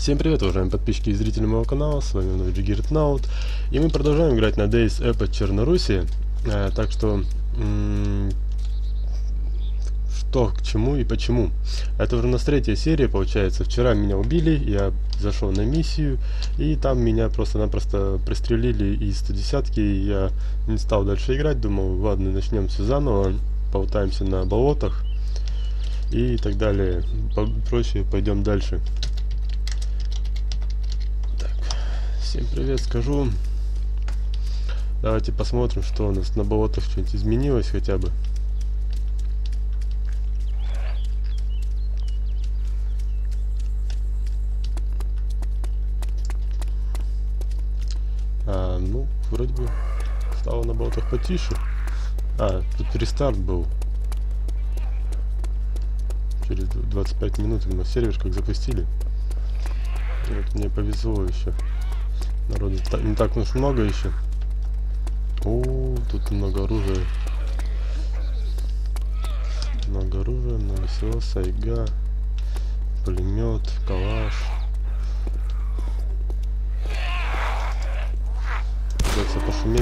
Всем привет, уважаемые подписчики и зрители моего канала, с вами вновь Джигиртнаут, и мы продолжаем играть на Days Epic Черноруссии, так что, что к чему и почему. Это уже у нас третья серия, получается. Вчера меня убили, я зашел на миссию, и там меня просто-напросто пристрелили из 110-ки, и я не стал дальше играть, думал, ладно, начнем все заново, болтаемся на болотах и так далее, прочее, пойдем дальше. Всем привет, скажу. Давайте посмотрим, что у нас на болотах, что-нибудь изменилось хотя бы. Ну, вроде бы стало на болотах потише. Тут рестарт был. Через 25 минут мы сервер как запустили. И вот мне повезло еще. Народу не так уж много еще. Тут много оружия. Много оружия, много всего. Сайга, пулемет, калаш. Придется пошуметь.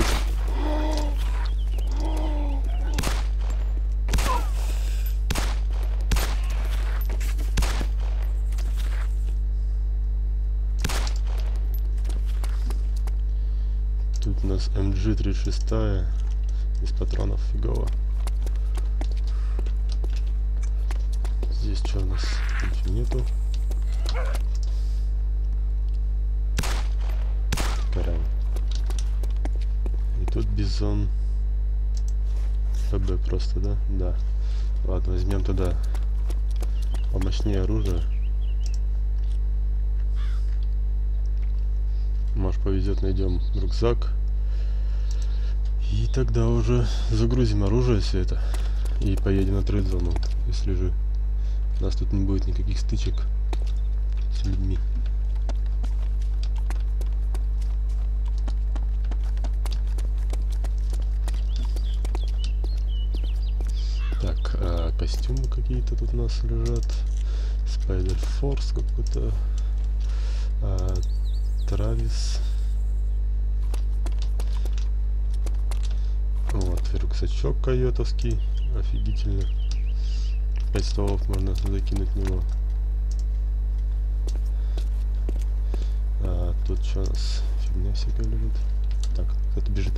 Тут у нас MG36 из патронов фигово. Здесь что у нас? Ничего нету. Коряво. И тут бизон. ПБ просто, да? Да. Ладно, возьмем туда помощнее оружие. Может, повезет, найдем рюкзак. И тогда уже загрузим оружие все это. И поедем на трейд-зону, если же у нас тут не будет никаких стычек с людьми. Так, костюмы какие-то тут у нас лежат. Spider Force какой-то. Травис. Вот, рюкзачок койотовский. Офигительно. 5 стволов можно закинуть в него. Тут что у нас? Фигня всякая лежит. Так, кто-то бежит.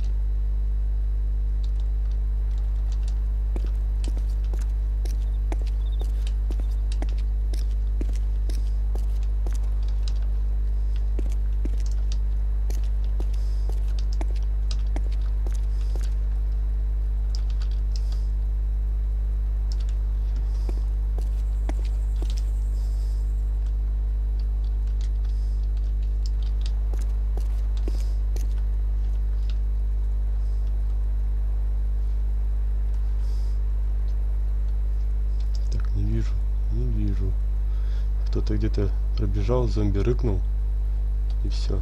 Не вижу. Кто-то где-то пробежал, зомби рыкнул. И все.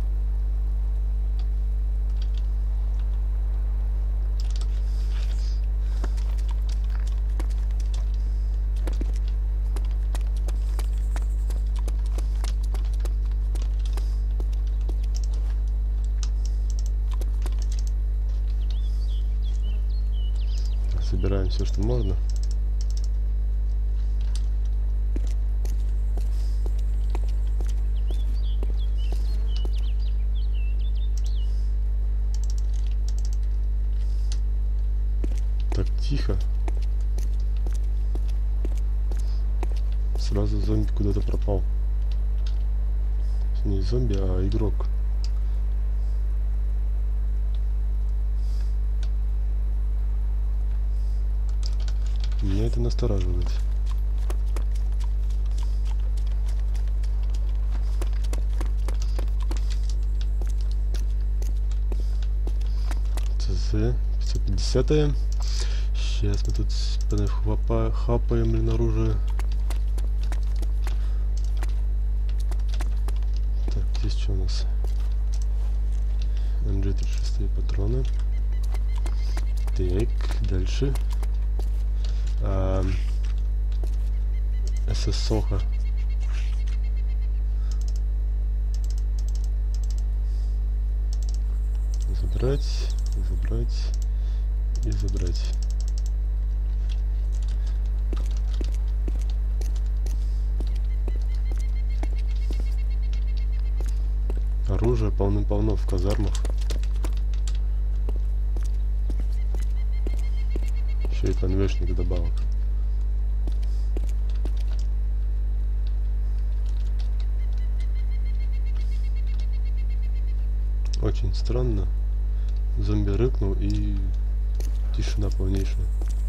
Собираем все, что можно. Так, тихо. Сразу зомби куда-то пропал. Не зомби, а игрок. Меня это настораживает. ТЗ 550-е. Сейчас мы тут хапаем, блин, оружие. Так, здесь что у нас? MG36 патроны. Так, дальше. СС Соха. забрать, забрать и забрать. Оружие полным-полно в казармах. Еще и конвейшник добавок. Очень странно. Зомби рыкнул и тишина полнейшая.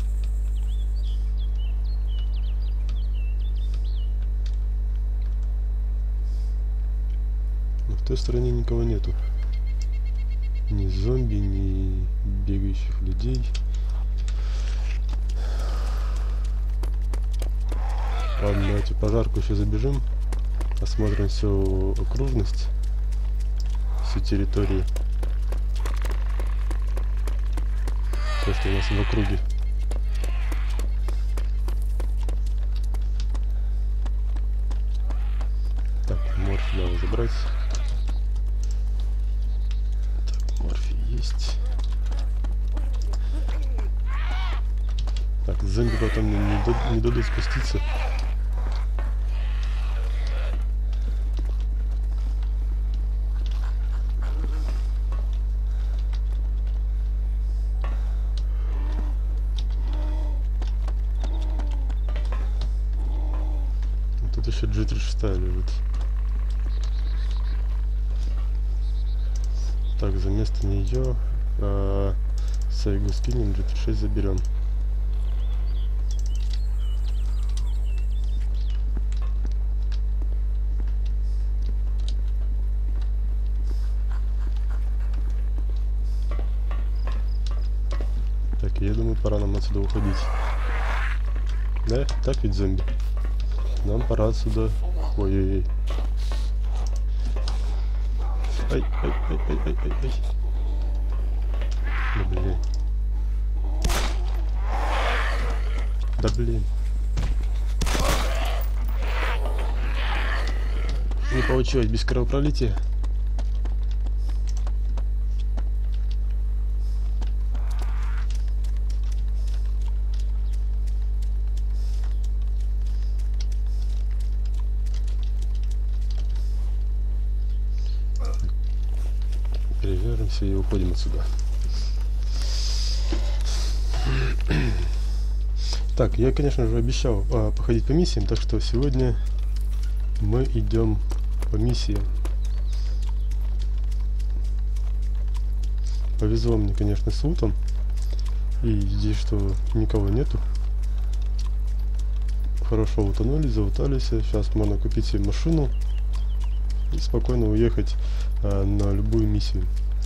Но в той стороне никого нету. Ни зомби, ни бегающих людей. Ладно, давайте пожарку еще забежим. Осмотрим всю окружность. Всю территорию. То, что у нас в округе. Так, морфи надо забрать. Так, морфи есть. Так, зомби потом не дадут спуститься. Тут еще G36 лежит. Так, за место нее Сайгу скинем, G36 заберем. Так, я думаю, пора нам отсюда уходить. Да? Так ведь, зомби? Нам пора отсюда. Ой-ой-ой. Ай. Да блин. Да блин. Не получилось без кровопролития. Перевяжемся и уходим отсюда. Так, я, конечно же, обещал походить по миссиям, так что сегодня мы идем по миссиям. Повезло мне, конечно, с лутом. И здесь что никого нету. Хорошо утонули, залутались. Сейчас можно купить себе машину и спокойно уехать на любую миссию.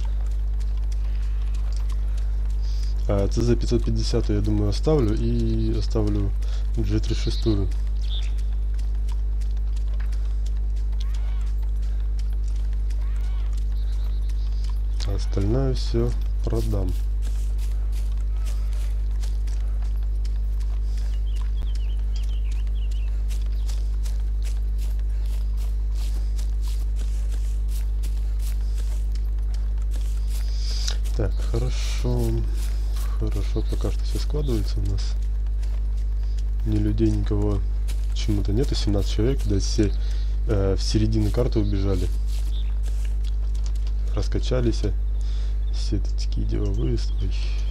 CZ550 я думаю оставлю и оставлю G36. А остальное все продам. Так, хорошо. Хорошо, пока что все складывается у нас. Ни людей, никого почему-то нету. 17 человек, да, все в середину карты убежали. Раскачались. Все такие деловые. Ой.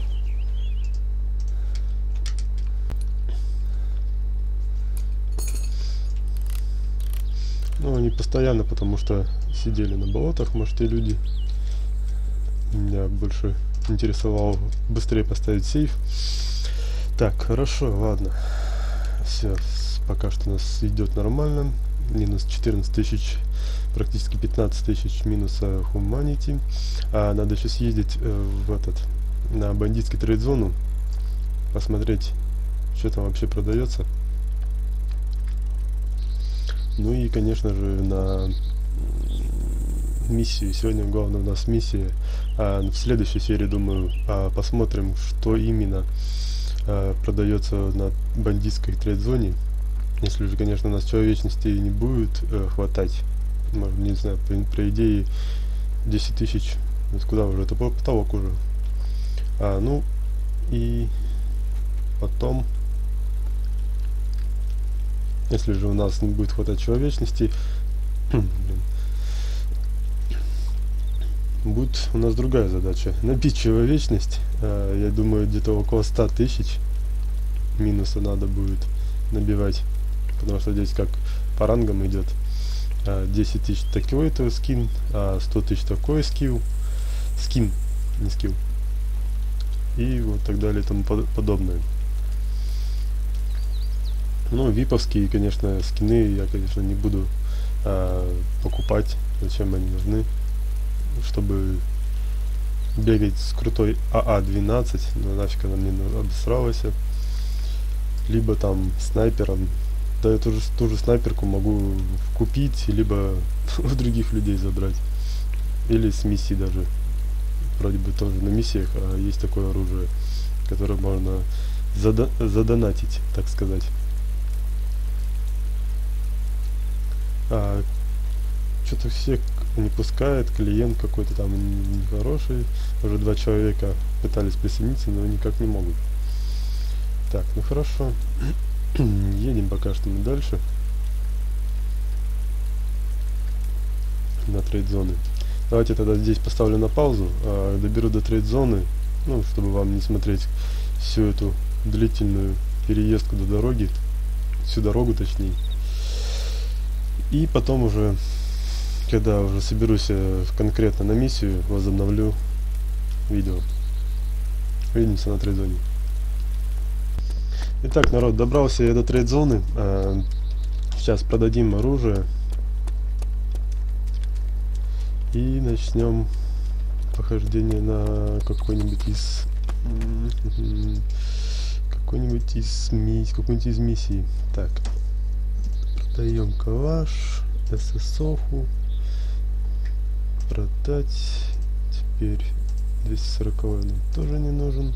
Ну, они постоянно, потому что сидели на болотах, может, и люди. Меня больше интересовало быстрее поставить сейф. Так, хорошо, ладно. Все, пока что у нас идет нормально. Минус 14 тысяч, практически 15 тысяч минуса Humanity. Надо еще съездить на бандитский трейд-зону. Посмотреть, что там вообще продается. Ну и, конечно же, на миссию. Сегодня главная у нас миссия. В следующей серии, думаю, посмотрим, что именно продается на бандитской трейд-зоне. Если же, конечно, у нас человечности не будет хватать, может, не знаю, по идее 10 тысяч То есть куда уже? Это потолок уже. Ну и потом, если же у нас не будет хватать человечности, будет у нас другая задача. Набить человечность. Я думаю, где-то около 100 тысяч минуса надо будет набивать. Потому что здесь как по рангам идет. 10 тысяч такой это скин, 100 тысяч такой скилл. Скин, не скилл. И вот так далее и тому подобное. Ну, виповские, конечно, скины я, конечно, не буду покупать. Зачем они нужны? Чтобы бегать с крутой АА-12, но нафиг она мне обосралась. Либо там снайпером. Да, я ту же снайперку могу купить, либо у других людей забрать. Или с миссии даже. Вроде бы тоже на миссиях есть такое оружие, которое можно задонатить, так сказать. Что-то всех не пускает, клиент какой-то там нехороший. Уже 2 человека пытались присоединиться, но никак не могут. Так, ну хорошо. Едем пока что мы дальше. На трейд-зоны. Давайте тогда здесь поставлю на паузу, доберу до трейд-зоны, ну, чтобы вам не смотреть всю эту длительную переездку до дороги, всю дорогу точнее. И потом уже, когда уже соберусь конкретно на миссию, возобновлю видео. Увидимся на трейд-зоне. Итак, народ, добрался я до трейд-зоны. Сейчас продадим оружие. И начнем похождение на какой-нибудь из миссий. Так, продаем калаш, ССОху, продать. Теперь 240 нам тоже не нужен.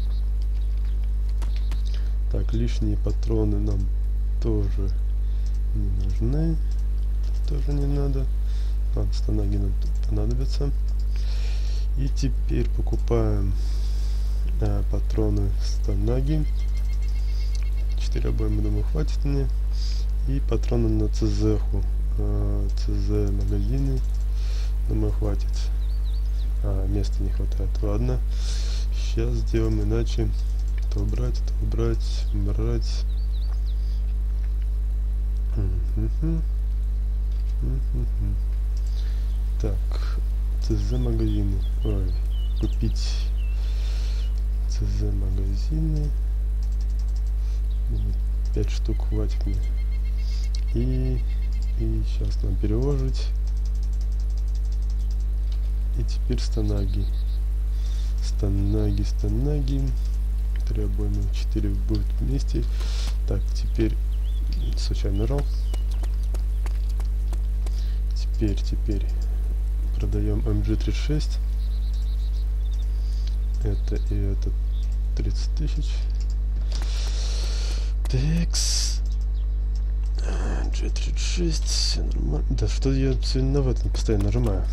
Так, лишние патроны нам тоже не нужны, тоже не надо. Станаги нам тут понадобятся. И теперь покупаем патроны станаги. 4 обоймы, думаю, хватит мне. И патроны на ЦЗ-ху. ЦЗ магазины, думаю, хватит. Места не хватает. Ладно, сейчас сделаем иначе. То убрать, брать. Так, ЦЗ магазины. Ой, купить ЦЗ магазины. 5 штук хватит мне. И сейчас нам переложить. И теперь станаги. Станаги. 3 обоймы, 4 будет вместе. Так, теперь случайно нажал. Теперь продаем MG36. Это и это 30 тысяч. Текс. MG36. Все нормально. Да что я сегодня в этом постоянно нажимаю.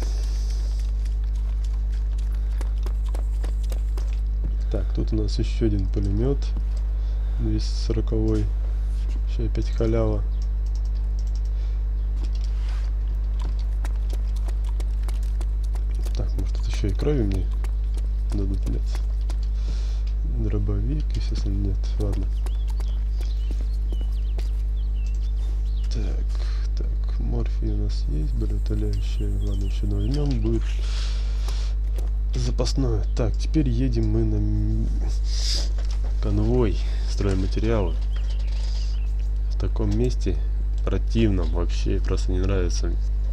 Так, тут у нас еще один пулемет. 240-й. Еще опять халява. Так, может тут еще и крови мне дадут? Нет. Дробовик, естественно, нет. Ладно. Так, морфий у нас есть, болеутоляющая. Ладно, еще возьмем, будет запасное. Так, теперь едем мы на конвой стройматериалы. В таком месте противном, вообще просто не нравится.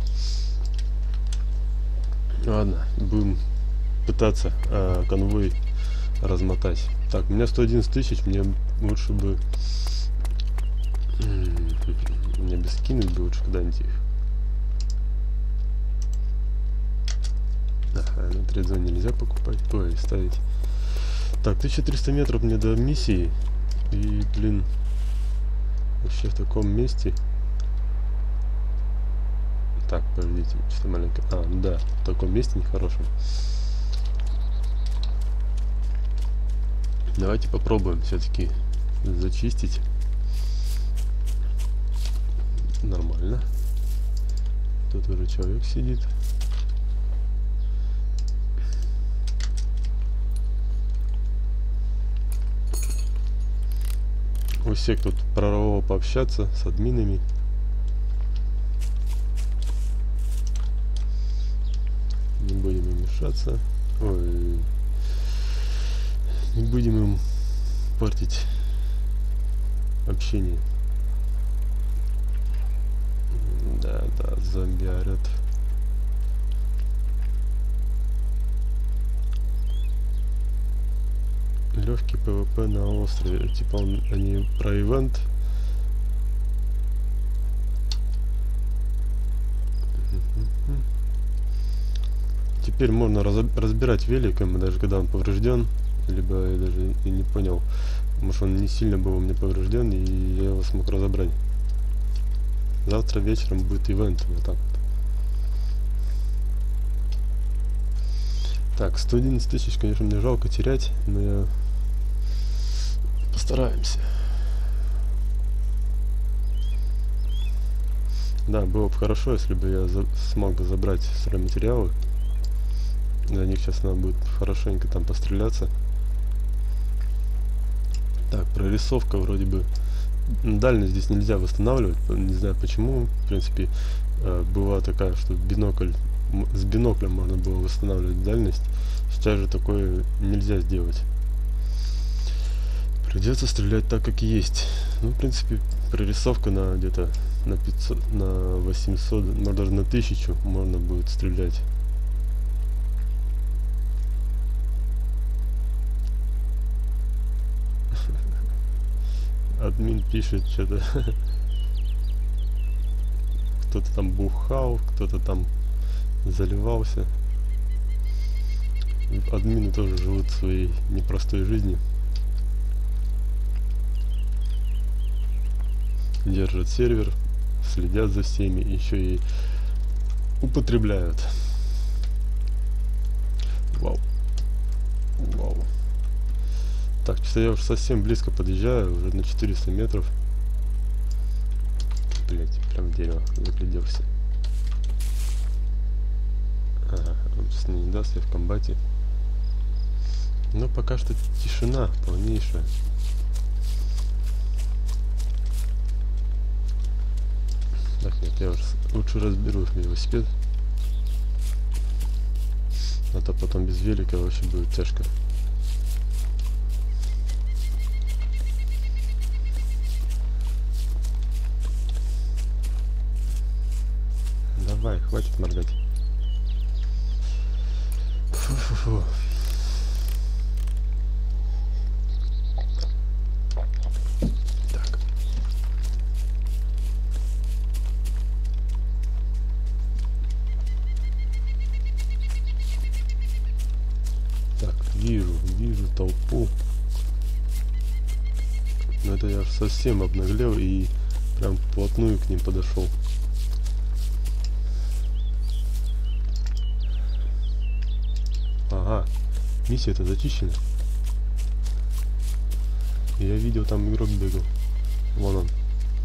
Ладно, будем пытаться конвой размотать. Так, у меня 111 тысяч, мне лучше бы... Мне бы скинуть бы лучше куда-нибудь их. На трейд-зоне нельзя покупать, ой, ставить. Так, 1300 метров мне до миссии. И, блин, вообще в таком месте. Так, подождите, что-то маленькое. А, ну да, в таком месте нехорошем. Давайте попробуем все-таки зачистить. Нормально. Тут уже человек сидит. У всех тут прорвало пообщаться с админами. Не будем им мешаться. Ой. Не будем им портить общение. Да, зомби орет. Легкий ПВП на острове. Типа они про ивент. Теперь можно разбирать великом, даже когда он поврежден. Либо я даже и не понял. Может, он не сильно был у меня поврежден, и я его смог разобрать. Завтра вечером будет ивент. Вот так вот. Так, 111 тысяч, конечно, мне жалко терять, но я постараемся. Да, было бы хорошо, если бы я смог забрать стройматериалы. На них сейчас надо будет хорошенько там постреляться. Так, прорисовка вроде бы. Дальность здесь нельзя восстанавливать, не знаю почему. В принципе, была такая, что с биноклем можно было восстанавливать дальность. Сейчас же такое нельзя сделать. Придется стрелять так, как есть. Ну, в принципе, прорисовка на где-то на 500, на 800, может даже на 1000 можно будет стрелять. Админ пишет что-то. Кто-то там бухал, кто-то там заливался. Админы тоже живут своей непростой жизнью. Держат сервер, следят за всеми, еще и употребляют. Вау. Вау. Так, что я уже совсем близко подъезжаю, уже на 400 метров. Блять, прям в дерево загляделся. Ага, он сейчас не даст, я в комбате. Но пока что тишина полнейшая. Так, нет, я уже лучше разберу велосипед. А то потом без велика вообще будет тяжко. Давай, хватит моргать. Фу-фу-фу. Так. Так, вижу толпу. Но это я совсем обнаглел и прям вплотную к ним подошел. Ага, миссия-то зачищена. Я видел, там игрок бегал. Вон он.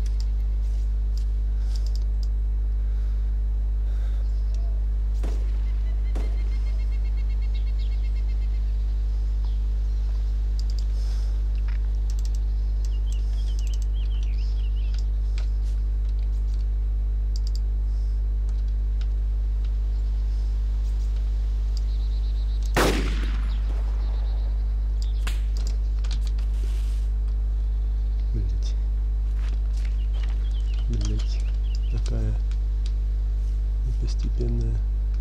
Блять, такая постепенная.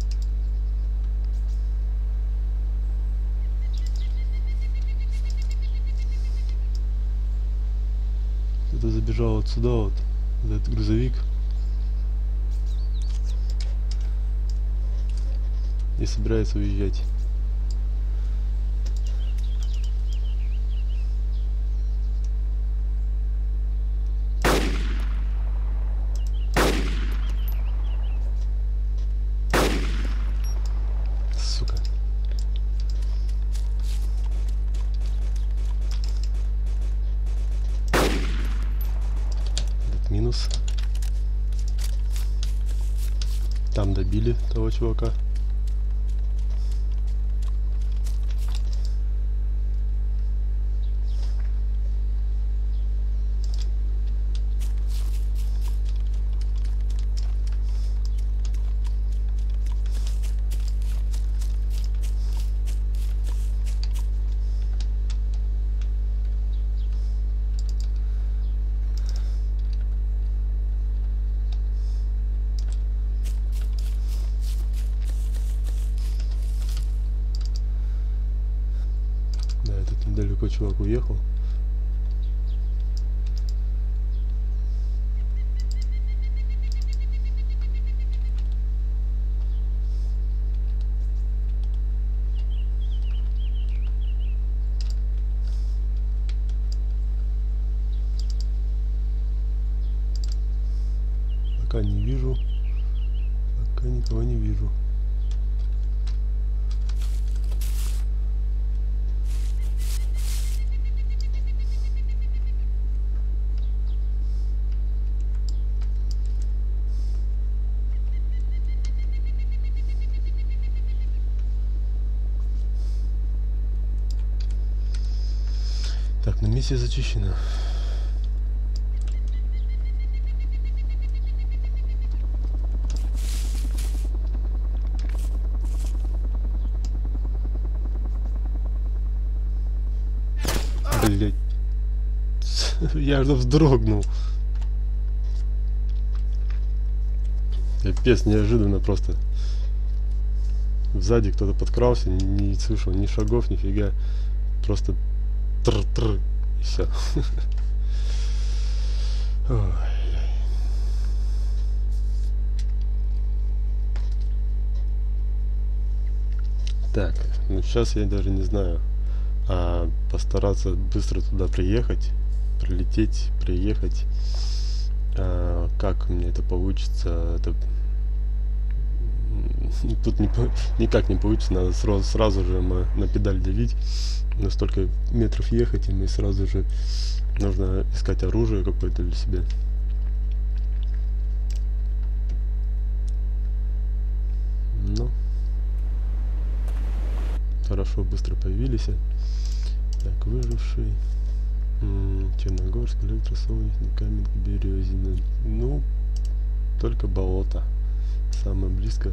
Кто-то забежал вот сюда вот, за этот грузовик. И собирается уезжать. минус. Там добили того чувака. Да, этот недалеко чувак уехал. Пока не вижу. Пока никого не вижу. Так, но миссия зачищена. Блять. Я же вздрогнул. Капец, неожиданно просто. Сзади кто-то подкрался, не слышал ни шагов, нифига. Просто тр-тр, и все. Так, ну сейчас я даже не знаю. Постараться быстро туда приехать, прилететь, приехать. Как у меня это получится? Это тут никак не получится. Надо сразу же на педаль давить. На столько метров ехать, и мы сразу же нужно искать оружие какое-то для себя. Ну, хорошо, быстро появились. Так, выживший. Черногорск, Электросолнечный, Каменка, Березина. Ну, только болото. Самое близко.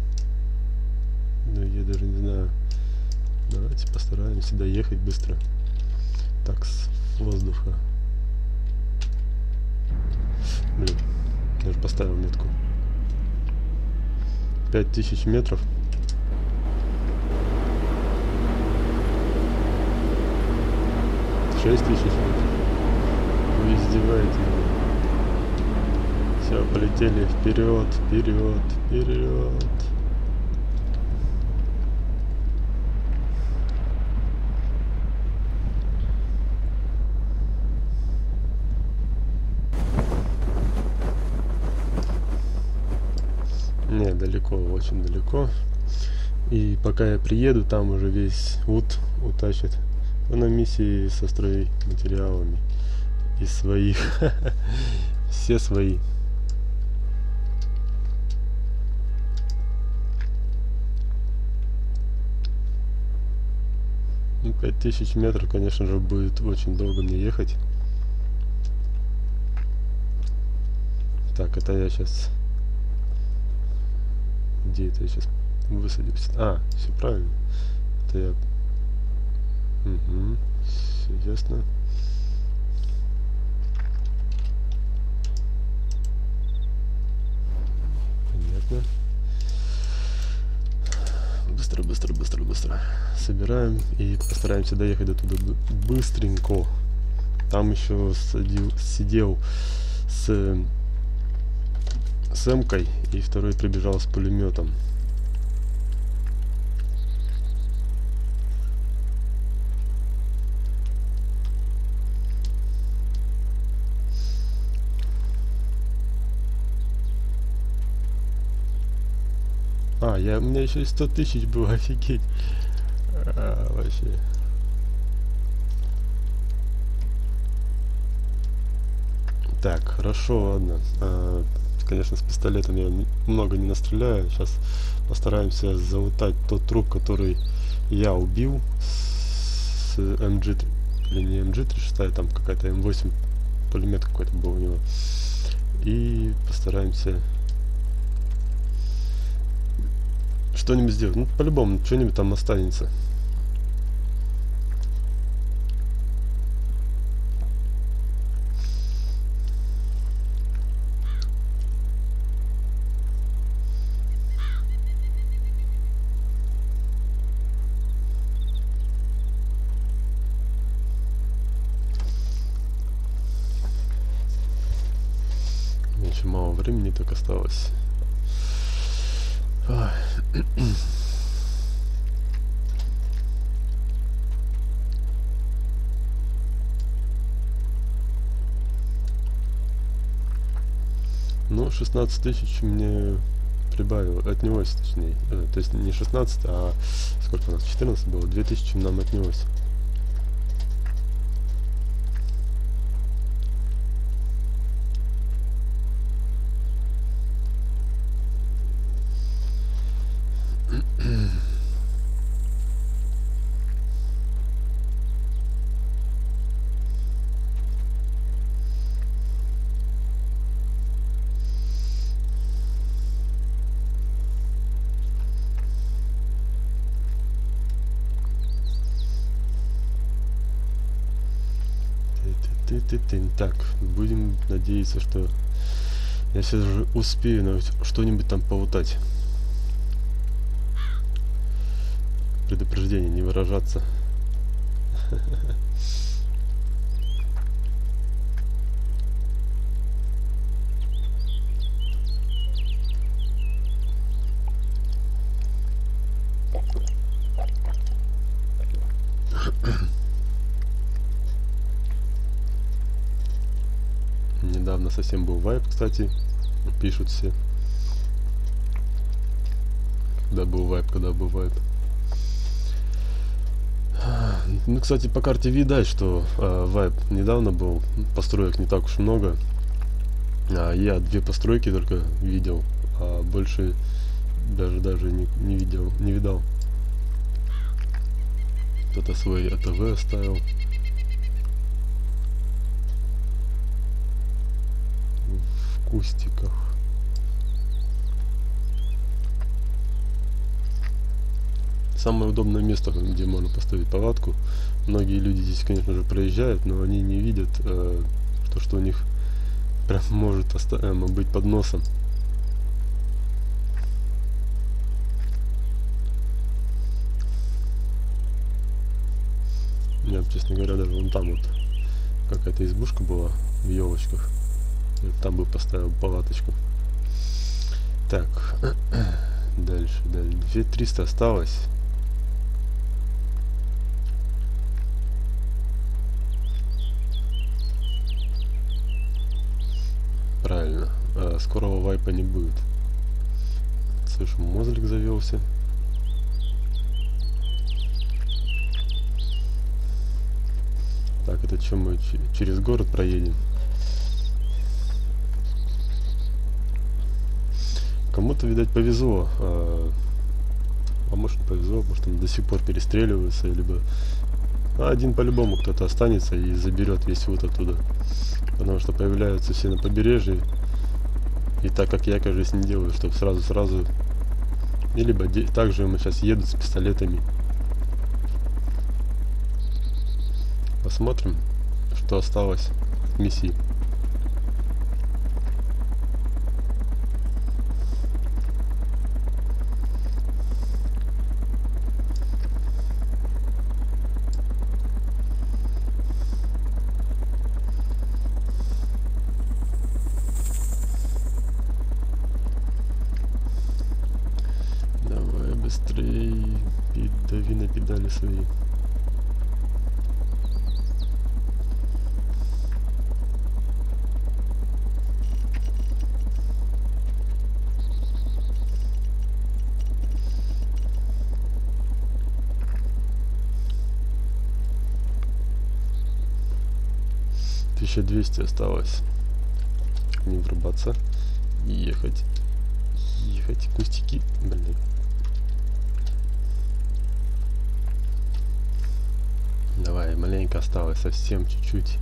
Но я даже не знаю. Давайте постараемся доехать быстро. Так, с воздуха. Блин, я же поставил метку. 5000 метров. Вы издеваетесь. Все, полетели вперед, вперед, вперед. Не, далеко, очень далеко. И пока я приеду, там уже весь ут утащит. На миссии со стройматериалами из своих. Все свои. Ну, 5000 метров, конечно же, будет очень долго мне ехать. Так, это я сейчас... Где это я сейчас высадился? Все правильно. Это я... Угу, все ясно. Понятно. Быстро, быстро, быстро, быстро. Собираем и постараемся доехать до туда быстренько. Там еще сидел с эмкой, и второй прибежал с пулеметом. У меня еще и 100 000 было, офигеть. Вообще. Так, хорошо, ладно. Конечно, с пистолетом я много не настреляю. Сейчас постараемся залутать тот труп, который я убил с МГ3. Или не МГ-36, там какая-то М8 пулемет какой-то был у него. И постараемся что-нибудь сделать. Ну, по-любому, что-нибудь там останется. Еще мало времени так осталось. Ой. Ну, 16 тысяч мне прибавил, отнялось точнее. То есть не 16, а сколько у нас, 14 было, 2000 нам отнялось. Так, будем надеяться, что я сейчас же успею что-нибудь там полутать. Предупреждение, не выражаться. Недавно совсем был вайп, кстати, пишут все. Когда был вайп. Ну, кстати, по карте видать, что вайп недавно был, построек не так уж много. Я 2 постройки только видел, а больше даже не видал. Кто-то свой АТВ оставил. В кустиках. Самое удобное место, где можно поставить палатку. Многие люди здесь, конечно же, проезжают, но они не видят то, что у них прям может быть под носом. Я, честно говоря, даже вон там вот какая-то избушка была в елочках. Я там бы поставил палаточку. Так, дальше. 2300 осталось. Правильно, скорого вайпа не будет. Слышу, мозлик завелся. Так, это что, мы через город проедем? Кому-то, видать, повезло. А может, не повезло, может, он до сих пор перестреливается, либо один по-любому кто-то останется и заберет весь лут оттуда. Потому что появляются все на побережье. И так как я, кажется, не делаю, чтобы сразу. И либо также мы сейчас едут с пистолетами. Посмотрим, что осталось от миссии. Давай быстрее, дави на педали свои. $1200 осталось. не врубаться. Ехать. Ехать. Кустики. Блин. Давай, маленько осталось. Совсем чуть-чуть.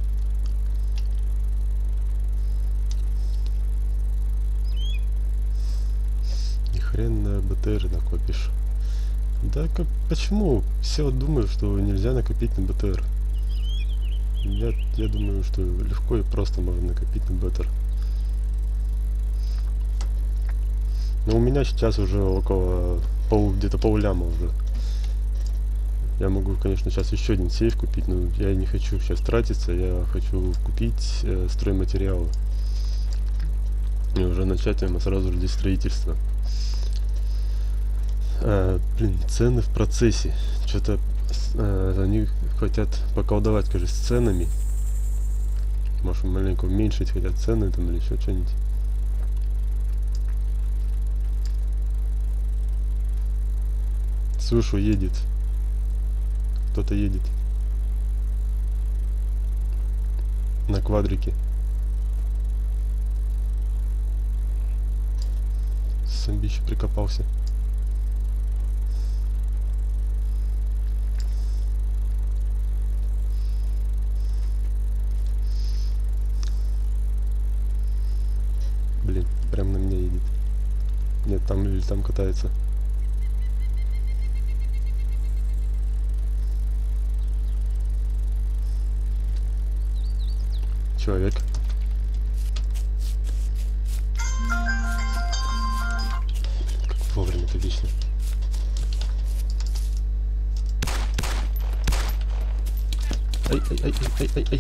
Ни хрен на БТР накопишь. Да как, почему? Все думают, что нельзя накопить на БТР. Я думаю, что легко и просто можно накопить на БТР. Но у меня сейчас уже около где-то полляма уже. Я могу, конечно, сейчас еще один сейф купить, но я не хочу сейчас тратиться. Я хочу купить стройматериалы. И уже начать прямо сразу здесь строительство. Блин, цены в процессе. Что-то они хотят поколдовать, кажется, с ценами. Может, маленько уменьшить хотят цены там или еще что-нибудь. Слышу, едет. Кто-то едет. На квадрике. Зомбище прикопался. Блин, прям на меня едет. Нет, там или там катается. Человек. Как вовремя-то вечно. Ай.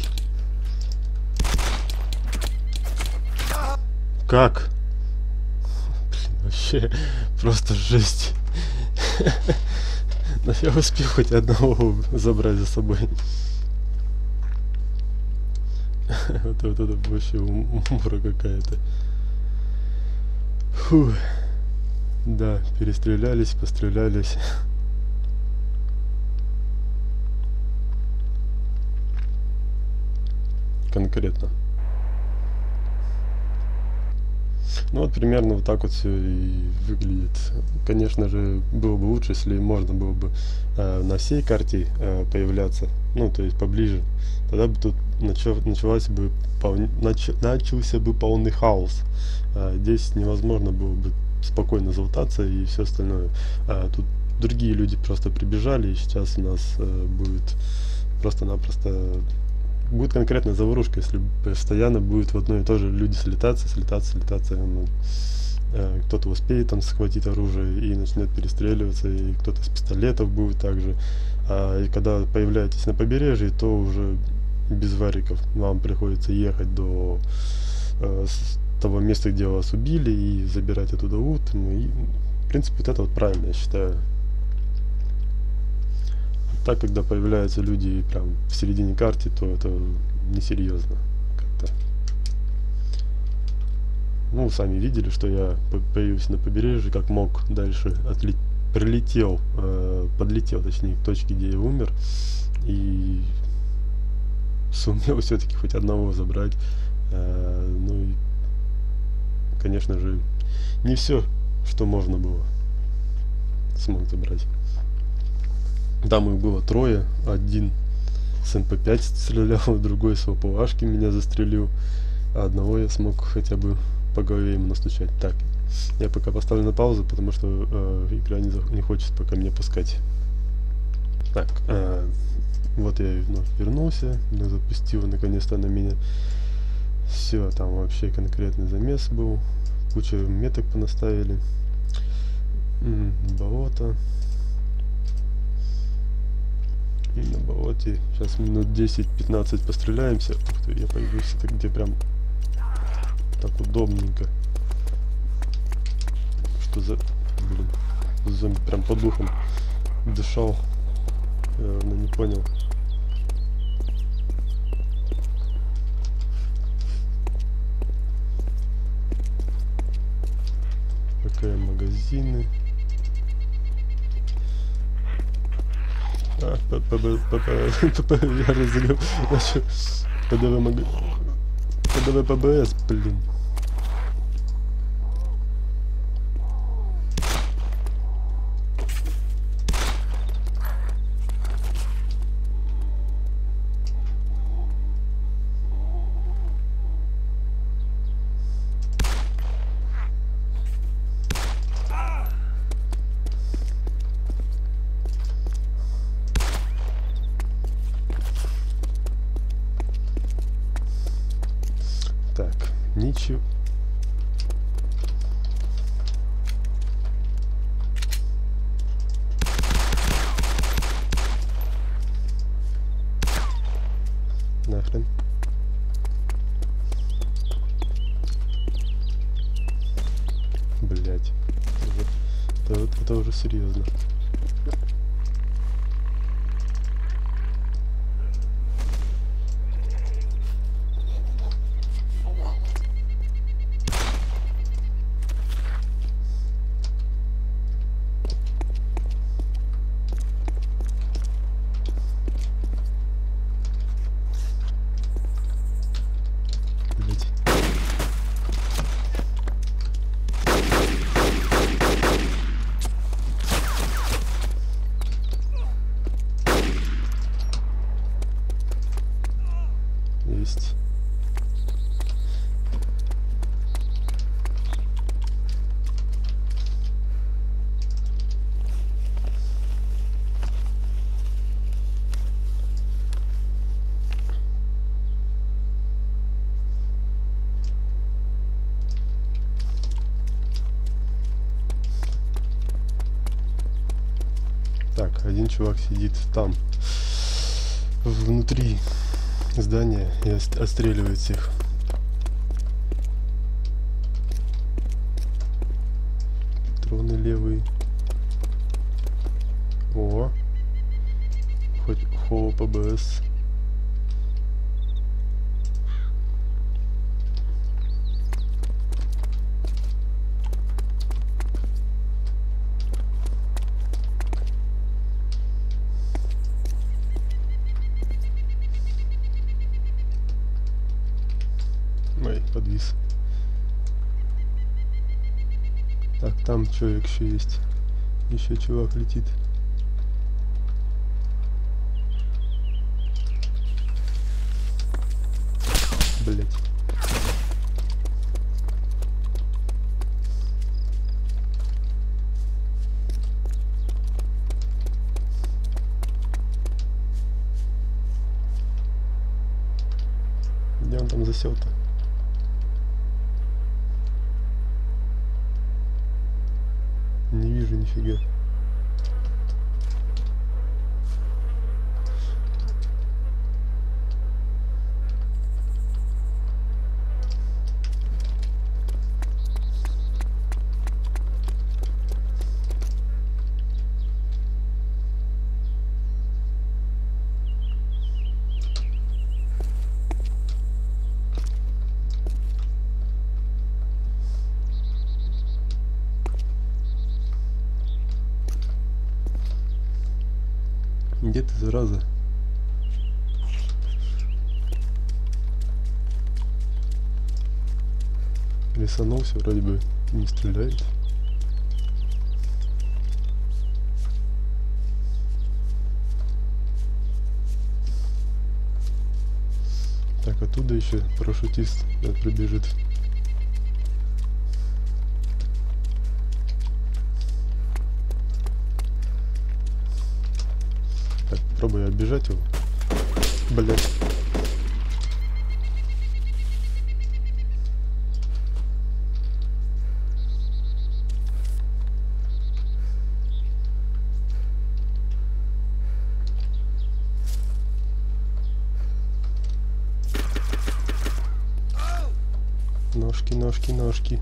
Как? Блин, вообще просто жесть. Но я успел хоть одного забрать за собой. Вот это вообще умора какая-то. Фух. Да, перестрелялись, пострелялись. Конкретно. Ну вот примерно вот так вот все и выглядит. Конечно же, было бы лучше, если можно было бы на всей карте появляться, ну то есть поближе. Тогда бы тут начался бы полный хаос. Здесь невозможно было бы спокойно залутаться и все остальное. Тут другие люди просто прибежали, и сейчас у нас будет просто-напросто будет конкретная заварушка, если постоянно будет в одно и то же люди слетаться. Ну, кто-то успеет там схватить оружие и начнет перестреливаться, и кто-то с пистолетов будет также. И когда появляетесь на побережье, то уже без вариков вам приходится ехать до того места, где вас убили, и забирать оттуда лут. Ну, и, в принципе, вот это вот правильно, я считаю. Так, когда появляются люди прям в середине карты, то это несерьезно как-то. Ну, сами видели, что я появился на побережье, как мог дальше прилетел, подлетел, точнее, к точке, где я умер, и сумел все-таки хоть одного забрать. Ну и, конечно же, не все, что можно было, смог забрать. Там их было трое. Один с МП5 стрелял, другой с ОПЛАшки меня застрелил. А одного я смог хотя бы по голове ему настучать. Так, я пока поставлю на паузу, потому что игра не хочет пока меня пускать. Так, вот я вновь вернулся. Запустила наконец-то на меня. Все, там вообще конкретный замес был. Куча меток понаставили. Болото. И на болоте сейчас минут 10-15 постреляемся. Ух ты, я появился так, где прям так удобненько. Что за... Блин, зомби прям по духам дышал. Я равно не понял. Какие магазины. Я разыграл. ПДВ магазин. ПДВ ПБС, блин. Так, ничего. Нахрен. Блять. Это уже серьезно. Есть. Так, один чувак сидит там, внутри здания, и отстреливает всех. Патроны левые. О, хоть хо ПБС. Ой, подвис. Так, там человек еще есть. Еще чувак летит. Блять. Где он там засел-то? Не вижу нифига. Где ты, зараза? Рисанулся, вроде бы не стреляет. Так, оттуда еще парашютист прибежит. Так, пробую оббежать его. Блять. Ножки, ножки, ножки.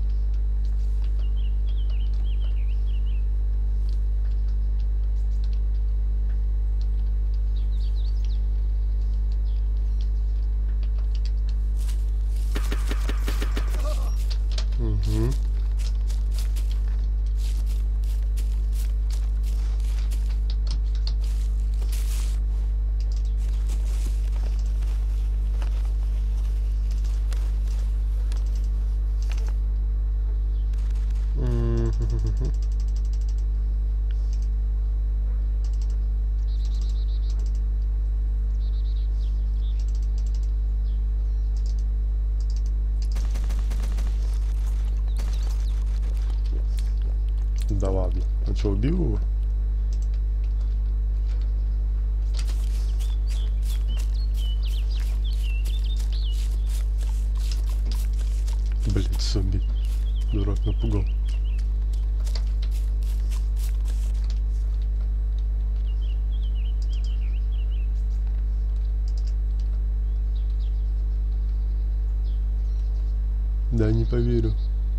Угу. Мгм. Да ладно. Он что, убил его? Блин, зомби. Дурак напугал. Да, не поверю.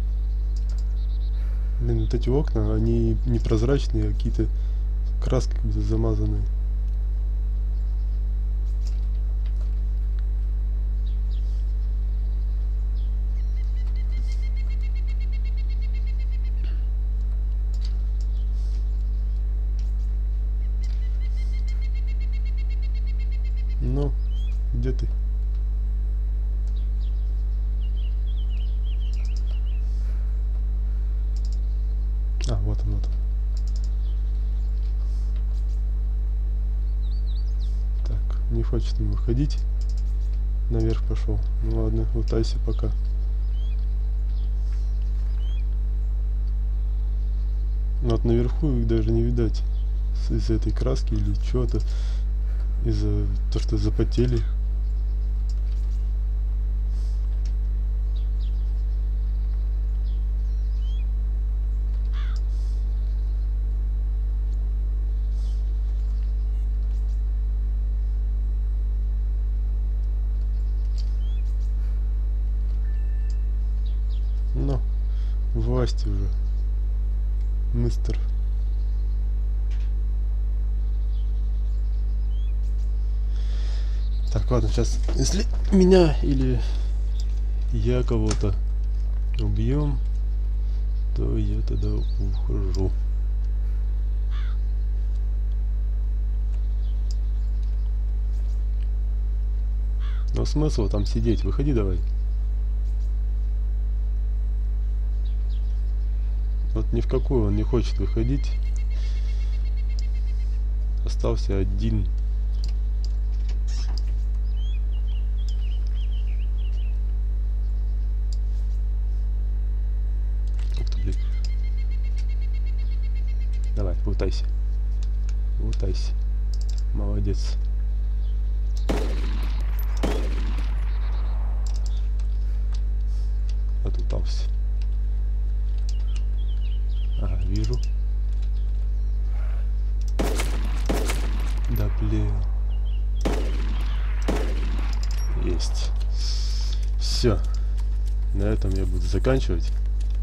Блин, вот эти окна, они непрозрачные, а какие-то краской как будто замазанные. Ну, где ты? А, вот он, вот он. Так, не хочет он выходить. Наверх пошел. Ну ладно, лутайся пока. Но вот наверху их даже не видать. Из-за этой краски или чего-то. Из-за того, что запотели. Ну, власти уже. Мистер. Так, ладно, сейчас, если меня или я кого-то убьем, то я тогда ухожу. Но смысл там сидеть? Выходи давай. Вот ни в какую он не хочет выходить. Остался один. Ух ты, блин. Давай, лутайся. Лутайся. Молодец. Отутался. Ага, вижу. Да блин. Есть. Все. На этом я буду заканчивать.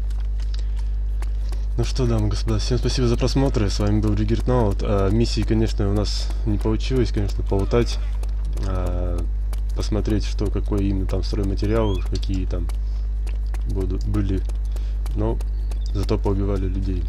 Ну что, дамы и господа, всем спасибо за просмотр. С вами был Ригертнаут. Миссии, конечно, у нас не получилось, конечно, полутать. Посмотреть, что, какой именно там стройматериал, какие там были. Но зато поубивали людей.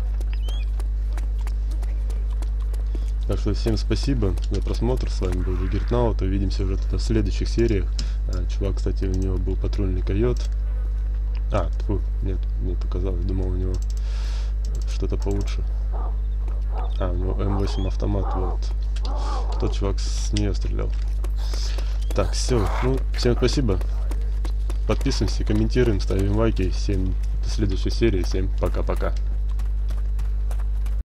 Так что всем спасибо за просмотр. С вами был Ригертнаут. Увидимся уже в следующих сериях. Чувак, кстати, у него был патрульный койот. Тьфу, нет, мне показалось, думал, у него что-то получше. У него М8 автомат, вот. Тот чувак с нее стрелял. Так, все, ну, всем спасибо. Подписываемся, комментируем, ставим лайки. Всем до следующей серии, всем пока-пока.